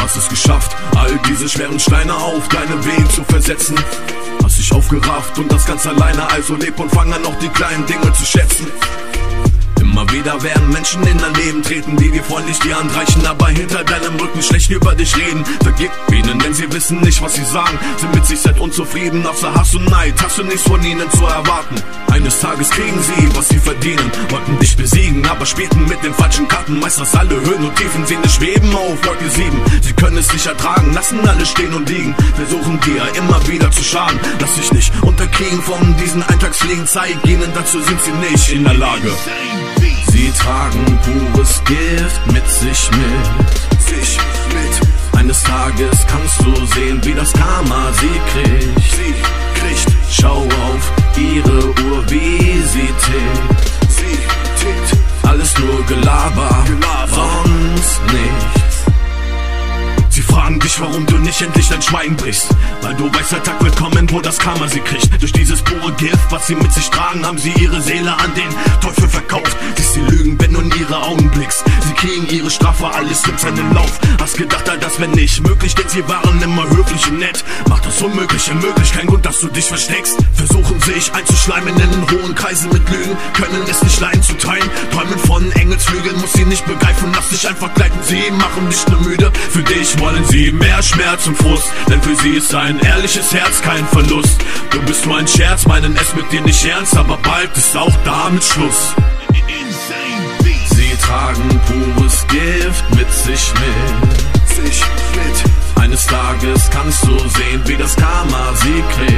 hast es geschafft, all diese schweren Steine auf deine Wehen zu versetzen. Hast dich aufgerafft und das ganz alleine, also leb und fang an auch die kleinen Dinge zu schätzen. Immer wieder werden Menschen in dein Leben treten, die dir freundlich die Hand reichen, aber hinter deinem Rücken schlecht über dich reden. Vergib ihnen, denn sie wissen nicht, was sie sagen, sind mit sich selbst unzufrieden, außer Hass und Neid hast du nichts von ihnen zu erwarten. Eines Tages kriegen sie, was sie verdienen, wollten dich besiegen, aber spielten mit den falschen Karten. Meistens alle Höhen und Tiefen sehen dich schweben auf Wolke 7. Sie können es nicht ertragen, lassen alles stehen und liegen, versuchen dir immer wieder zu schaden. Lass dich nicht unterkriegen von diesen Eintagsfliegen, zeig ihnen, dazu sind sie nicht in der Lage. Sie tragen pures Gift mit sich mit. Eines Tages kannst du sehen, wie das Karma sie kriegt. Schau auf ihre Uhr, wie sie tickt. Alles nur Gelaber, sonst nichts. Sie fragen dich, warum du nicht endlich dein Schweigen brichst, weil du weißt, der Tag wird kommen, wo das Karma sie kriegt. Durch dieses pure Gift, was sie mit sich tragen, haben sie ihre Seele an den Teufel verkauft. Siehst sie lügen, wenn du in ihre Augen blickst. Sie kriegen ihre Strafe, alles nimmt seinen Lauf. Hast gedacht, all das wäre nicht möglich, denn sie waren immer höflich und nett. Macht das Unmögliche möglich, kein Grund, dass du dich versteckst. Versuchen sich einzuschleimen in den hohen Kreisen mit Lügen, können es nicht leiden zu teilen. Träumen von Engelsflügeln, muss sie nicht begreifen, lass dich einfach gleiten. Sie machen dich nur müde, für dich wollen sie mehr Schmerz und Frust, denn für sie ist ein ehrliches Herz kein Verlust. Du bist nur ein Scherz, meinen es mit dir nicht ernst, aber bald ist auch damit Schluss. Sie tragen pures Gift mit sich mit. Eines Tages kannst du sehen, wie das Karma sie kriegt.